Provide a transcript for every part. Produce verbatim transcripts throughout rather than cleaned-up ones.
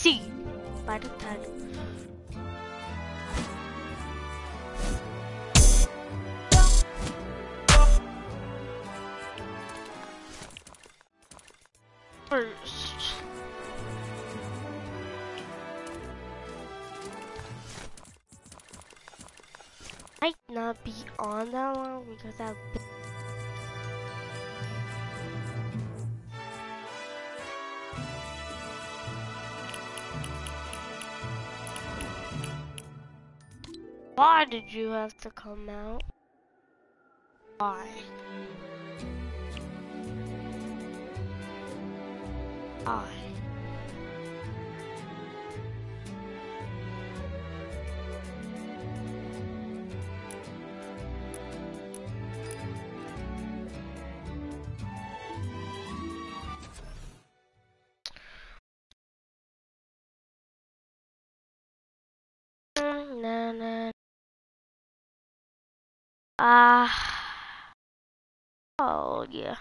see by the title. First, might not be on that long because I've been Why did you have to come out? Why? Why? Nah, nah. Ah. Uh, oh yeah.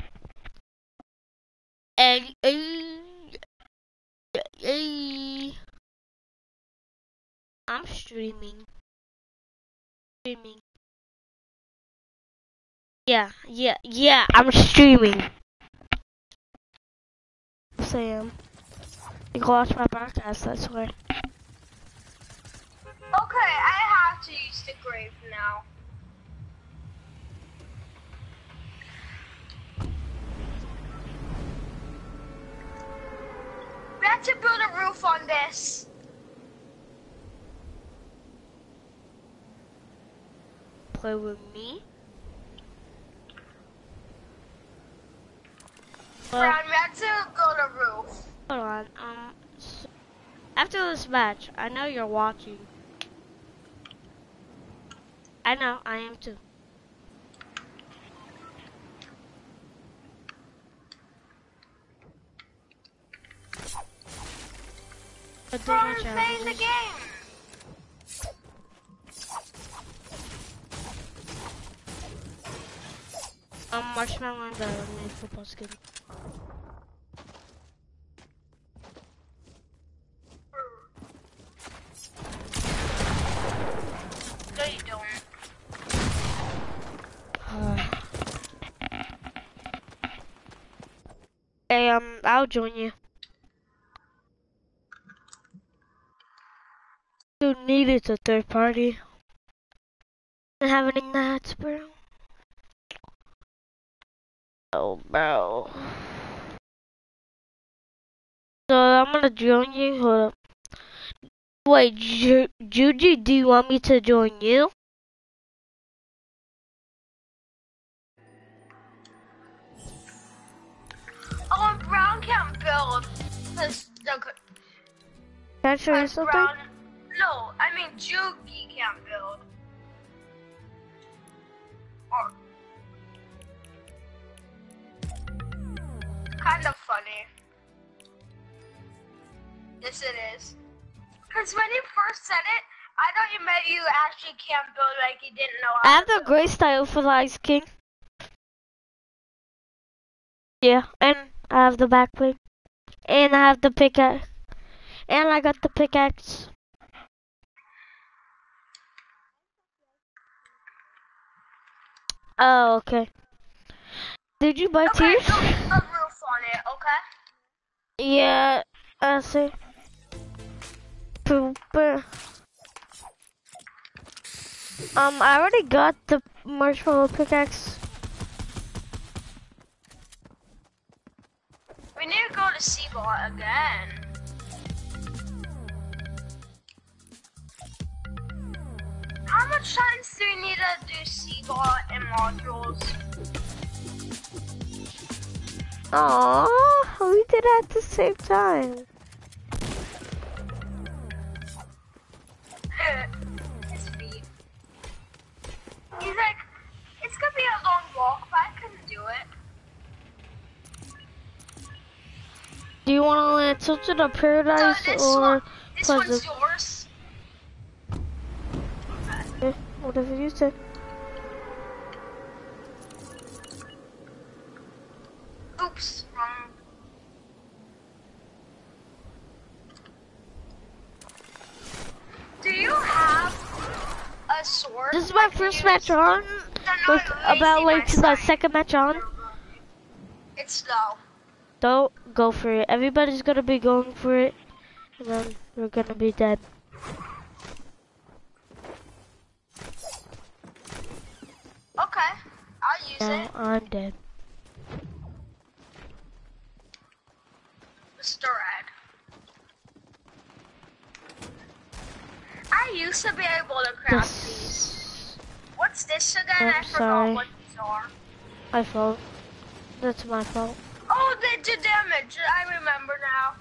Hey, hey, hey. I'm streaming. Streaming. Yeah, yeah, yeah. I'm streaming. Sam, you can watch my podcast. I swear. Okay, I have to use the grave now. We have to build a roof on this. Play with me? Brown, we have to build a roof. Hold on. Um, so after this match, I know you're watching. I know, I am too. Brown, playing the game. Um, Marshmallow and the mini football skin. No, you don't. Hey, um, I'll join you. You needed a third party. And have any nuts, bro? Oh, bro. So I'm gonna join you. Hold up. Wait, Ju Juju, do you want me to join you? Oh, Brown can't build. Cause the, Can I show you something? Brown, no, I mean Jugi can't build. Or, kind of funny. Yes, it is. Cause when you first said it, I thought you meant you actually can't build, like you didn't know how I have to the build. gray style for the Ice King. Yeah, and I have the backplate. And I have the pickaxe. And I got the pickaxe. Oh, okay. Did you buy Okay, tears? build a roof on it, okay? Yeah, I see. Poop. Um, I already got the marshmallow pickaxe. We need to go to Seabot again. How much times do we need to do Seabot and modules? Aww, we did it at the same time. His feet. He's like, it's gonna be a long walk, but I couldn't do it. Do you want to land Tilted or Paradise So this or one, this Pleasant? one's yours. Okay, whatever you say. Oops, wrong. my first match on? Like, about like the second match on? It's slow. Don't go for it. Everybody's gonna be going for it, and then we're gonna be dead. Okay, I'll use Yeah, it. I'm dead. Mister Red. I used to be able to craft Yes. these. What's this again? I'm I forgot sorry. what these are. My fault. That's my fault. Oh, they did damage. I remember now.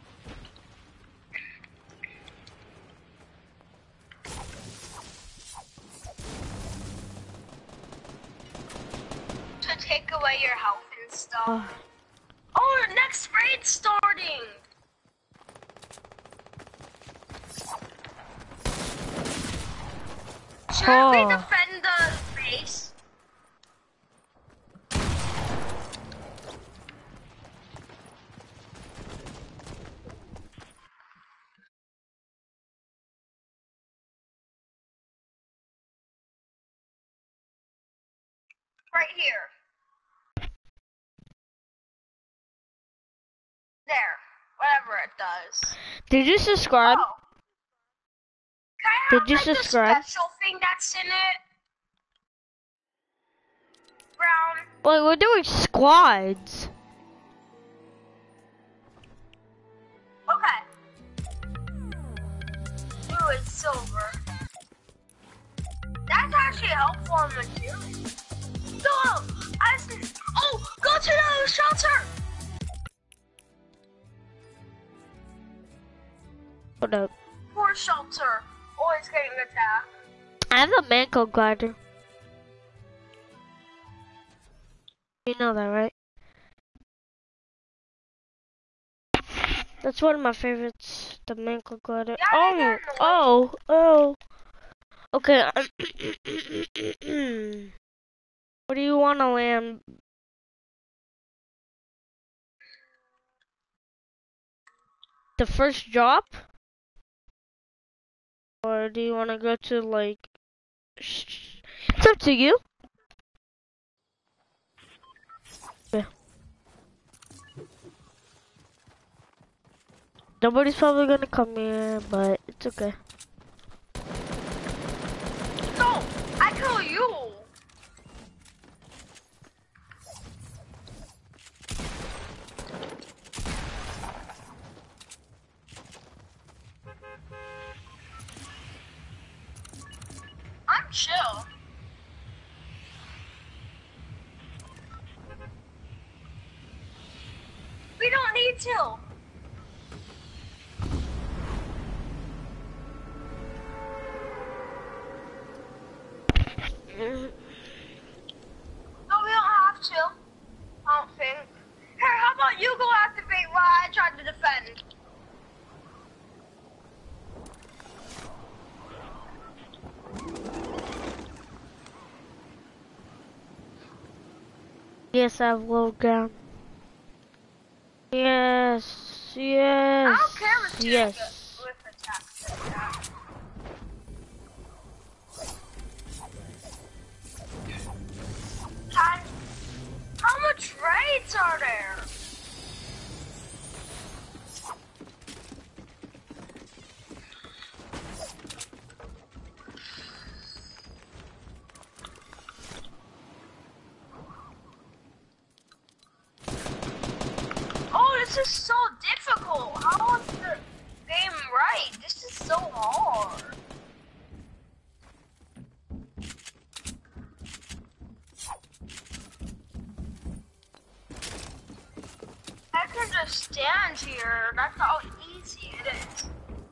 To take away your health and stuff. Oh. Oh, next raid starting. Should we Oh. defend the base? Right here. There. Whatever it does. Did you subscribe? Oh. Can I have, Did you like, the subscribe? special thing that's in it? Brown. Well, we're doing squads. Okay. Blue is silver. That's actually helpful on the too. No! I see. Oh! Go to the shelter! Hold up. Poor shelter. Always getting attacked. I have a manco glider. You know that, right? That's one of my favorites, the manco glider. Yeah, Oh, they're oh, oh. Okay. What do you want to land? The first drop? Or do you want to go to like... It's up to you. Yeah. Nobody's probably gonna come here, but it's okay. No! I kill you! I'm chill. We don't need to. No, we don't have to. I don't think. Here, how about you go activate while I try to defend? Yes, I have low ground. Yes, yes, I don't care with yes. with attacks like that. Time. How much raids are there? Oh, this is so difficult. How is the game right? This is so hard. I can just stand here. That's how easy it is.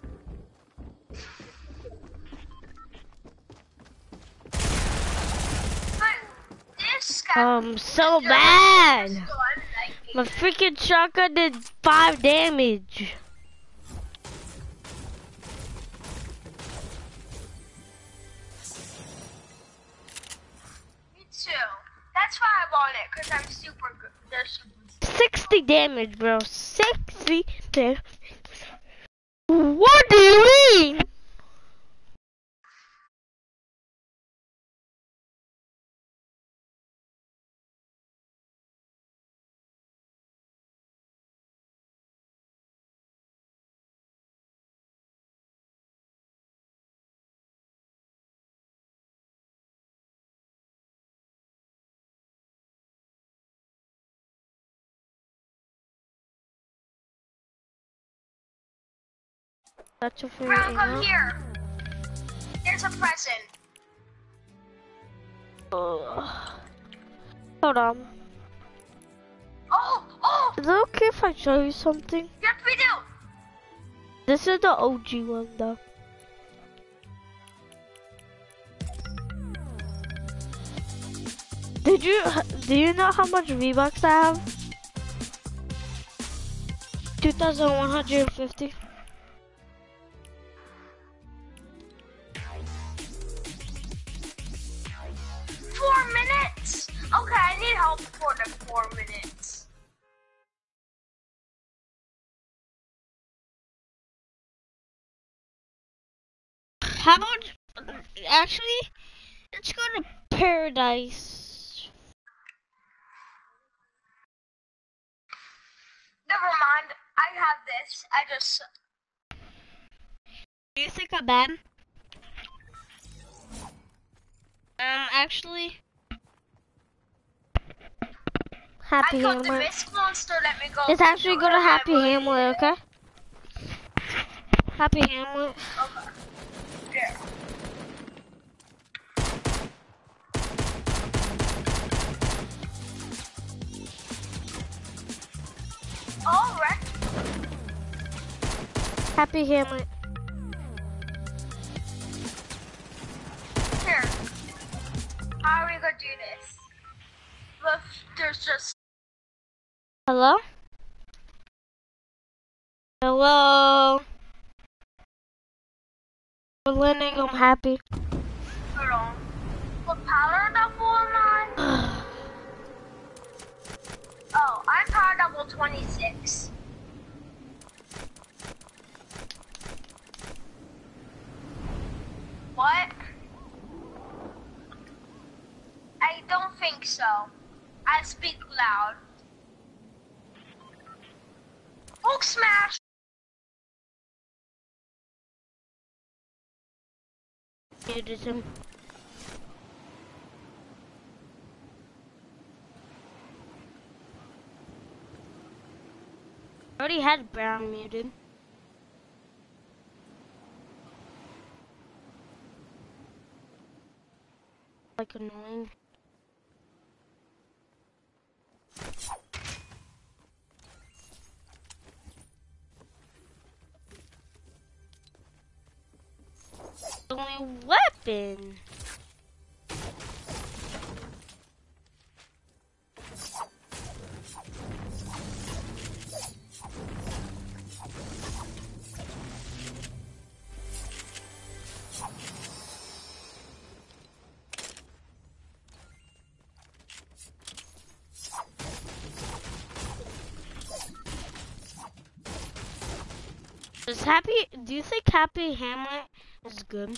But this guy. Um, so bad. My freaking shotgun did five damage. Me too. That's why I want it, because I'm super good. They're super good. sixty damage, bro. sixty damage. What do you mean? That's your favorite Brown, come emote? here. There's a present. Ugh. Hold on. Oh, oh, Is it okay if I show you something? yes we do. This is the O G one though. Did you, do you know how much V-Bucks I have? two thousand one hundred fifty. Four minutes? Okay, I need help for the four minutes. How about, actually, let's go to Paradise. Never mind, I have this. I just... Do you think I'm bad? Um, actually, Happy I thought the Hamlet. Mist Monster let me go. Let's actually go to Okay, Happy but- Hamlet, okay? Happy Hamlet. Okay. There. Alright. Happy Hamlet. Here. How are we gonna do this? Look, there's just... Hello? Hello? We're landing, I'm happy. Hold on. What power level am I? Oh, I'm power level twenty-six. What? I don't think so. I speak loud. Hulk smash! Muted him. I already had Brown muted. Like annoying. Only weapon. Is Happy, do you think Happy Hamlet is good?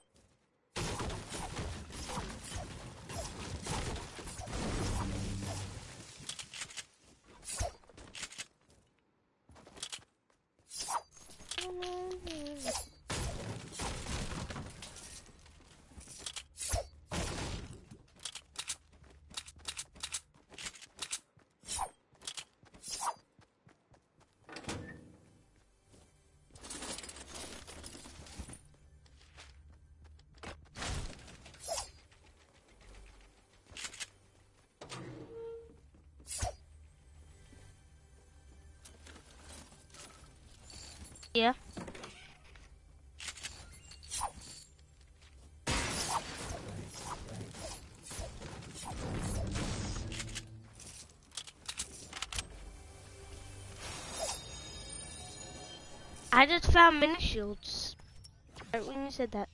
Yeah. I just found mini shields. Right when you said that.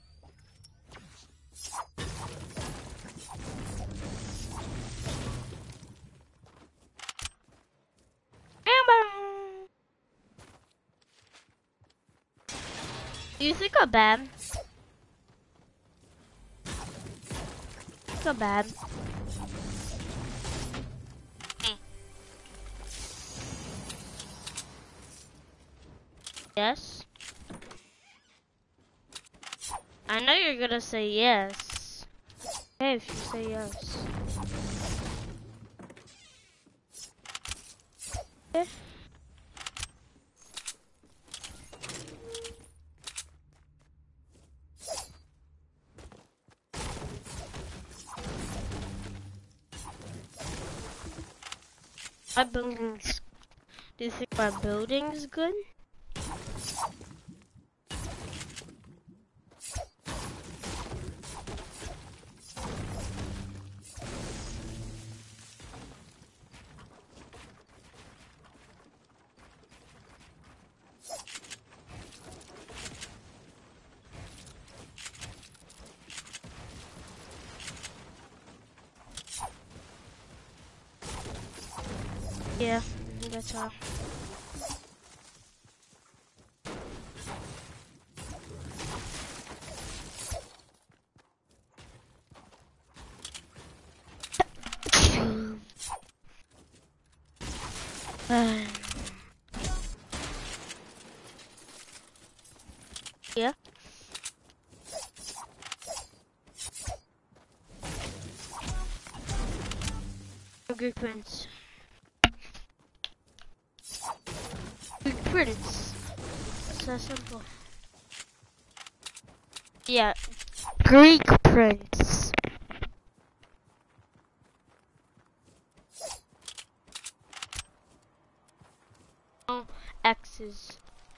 Amber! Do you think I'm bad? Think I'm bad. Mm. Yes? I know you're gonna say yes. Hey, if you say yes. Okay. My building's. Do you think my building's good? Yeah, that's all. Uh, yeah. Good Prince. Good Prince. It's so simple. Yeah, Greek Prince. Oh, X's.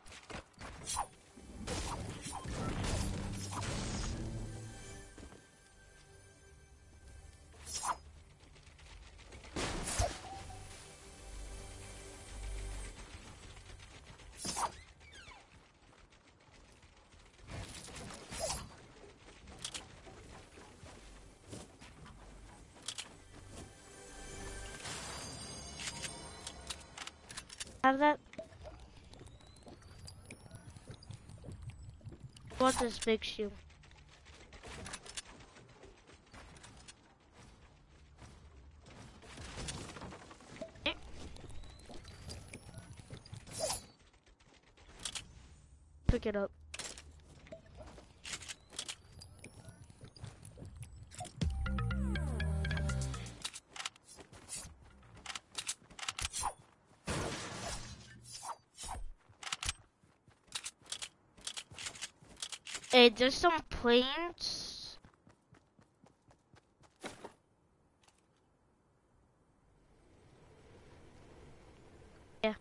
Have that? I want this big shoe. Pick it up. Hey, there's some planes. Yeah.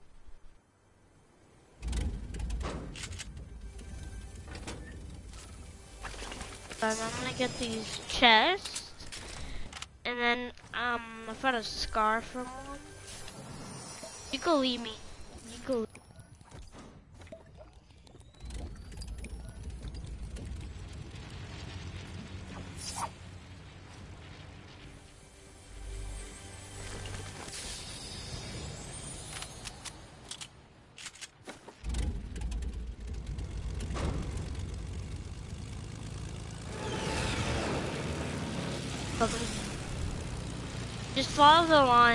Um, I'm gonna get these chests. And then, um, I found a scar from one. You can leave me. You can leave. Just follow the line.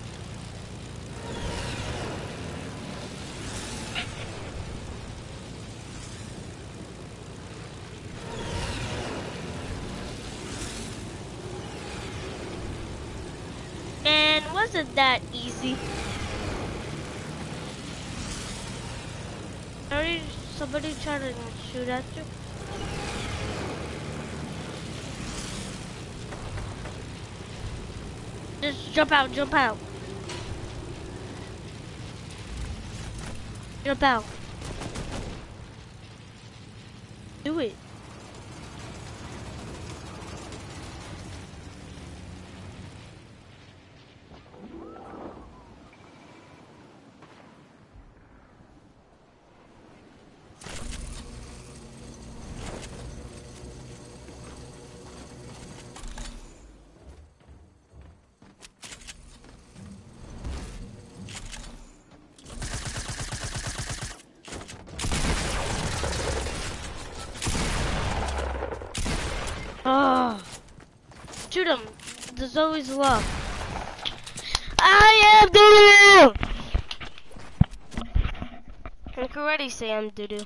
Man, wasn't that easy? Already somebody trying to shoot at you? Just jump out, jump out. Jump out. Do it. Oh, shoot him. There's always love. I am doo-doo. I can already say I'm doo-doo.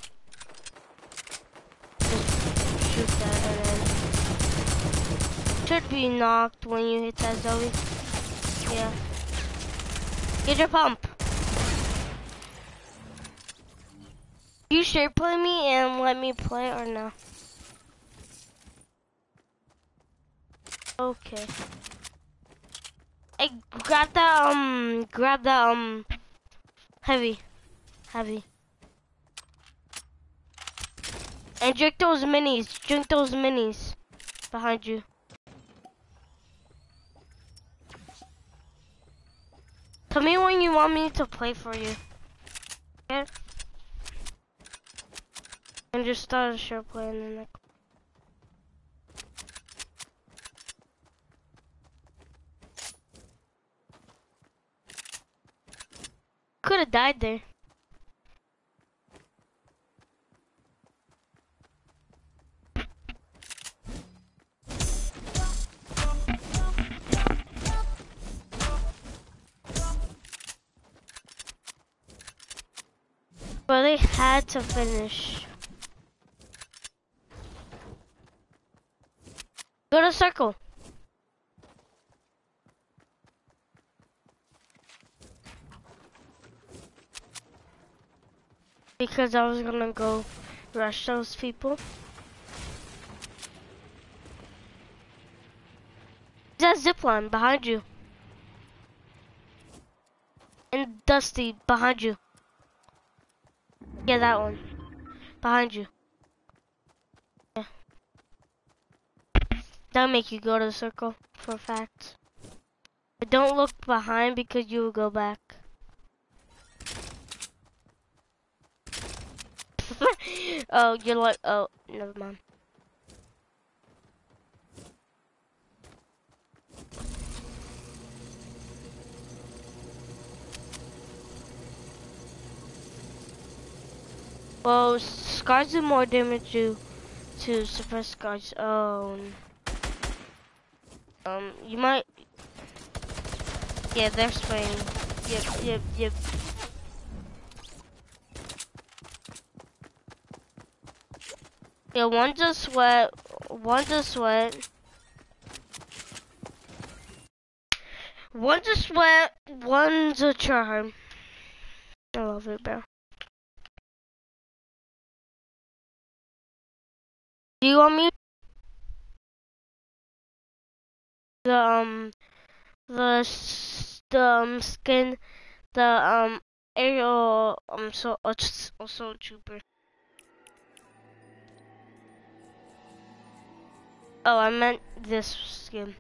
Just shoot that and then should be knocked when you hit that Zoe. Yeah. Get your pump. You share play me and let me play or no? Okay. Hey, grab that, um, grab that, um, heavy, heavy. And drink those minis, drink those minis behind you. Tell me when you want me to play for you, okay? And just start a share play and then like. Could have died there. But they had to finish. Go to circle. Because I was gonna go rush those people. That zipline behind you. And Dusty behind you. Yeah, that one. Behind you. Yeah. That'll make you go to the circle for a fact. But don't look behind because you will go back. Oh, you're like, oh, never mind. Well, scars do more damage to, to suppress scars. Oh, um, you might, yeah, they're spraying. Yep, yep, yep. Yeah, one's a sweat, one's a sweat. One's a sweat, one's a charm. I love it, bro. Do you want me? The, um, the, s- the, um, skin, the, um, aerial, um, so, uh, also trooper. Oh, I meant this skin.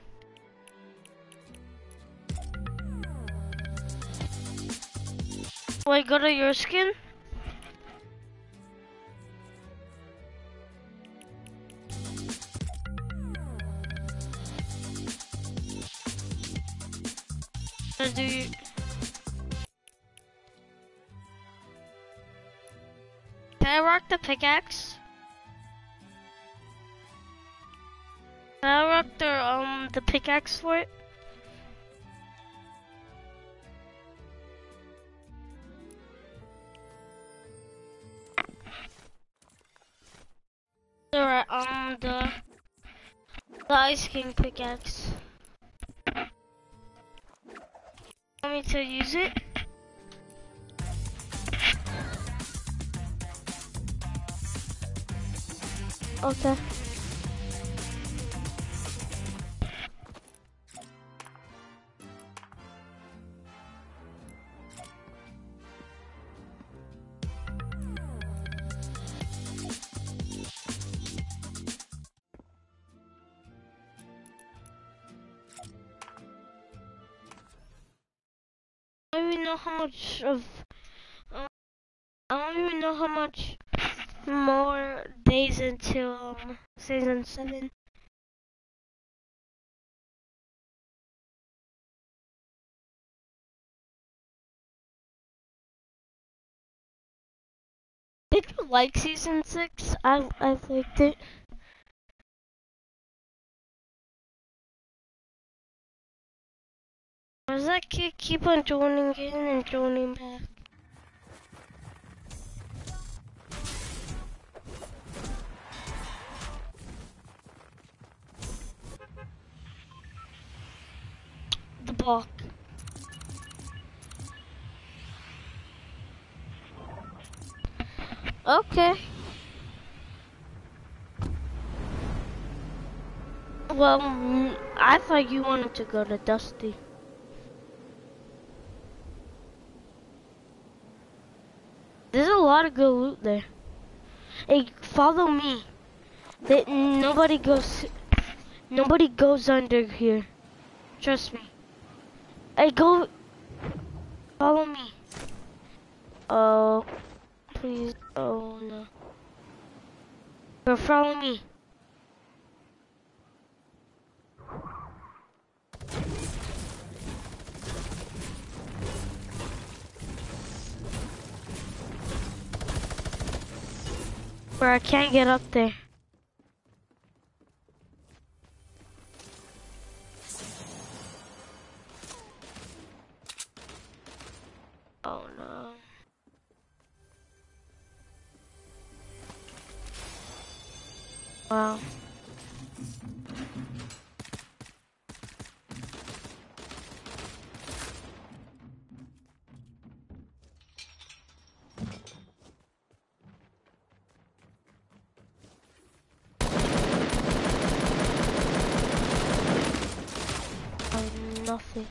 Wait, go to your skin? Or do you... Can I rock the pickaxe? Can I rock the, um, the pickaxe for it? Alright, um, the, the Ice King pickaxe. Want me to use it? Okay. I don't even know how much of, um, I don't even know how much more days until, um, season seven. Did you like season six? I, I liked it. Why does that kid keep on joining in and joining back? The block. Okay. Well, mm, I thought you wanted to go to Dusty. lot of good loot there. Hey, follow me. They, nobody goes. Nobody goes under here. Trust me. Hey, go. Follow me. Oh, please. Oh no. Go follow me. Where I can't get up there. Oh no. Wow. Nothing.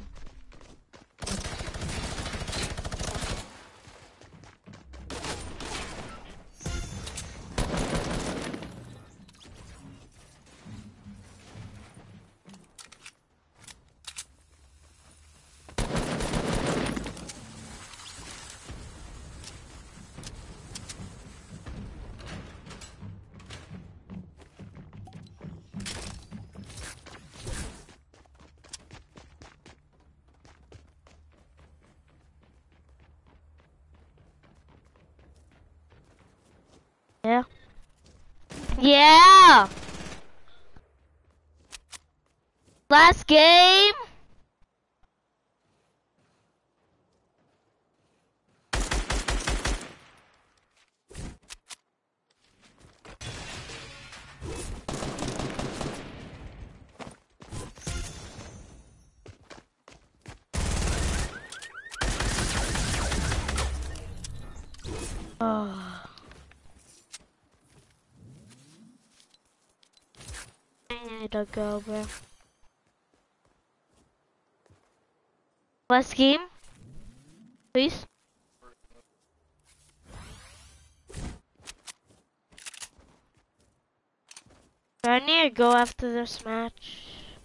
Yeah. Yeah! Last game? Oh. I need to go, bro. Last game? Please? I need to go after this match.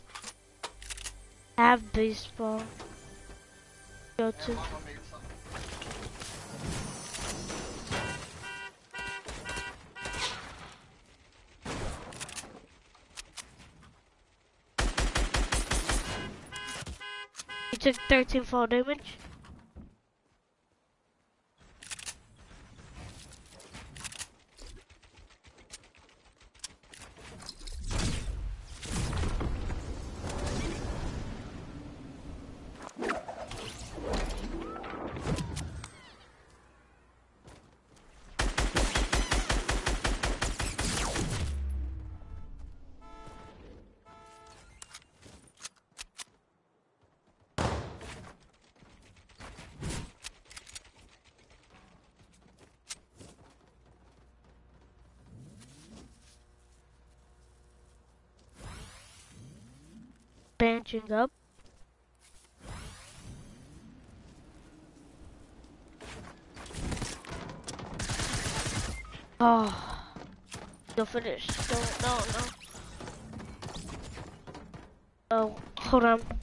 Have baseball. Go to. You took thirteen fall damage. Benching up. Oh, you'll finish. No, no, no. Oh, hold on.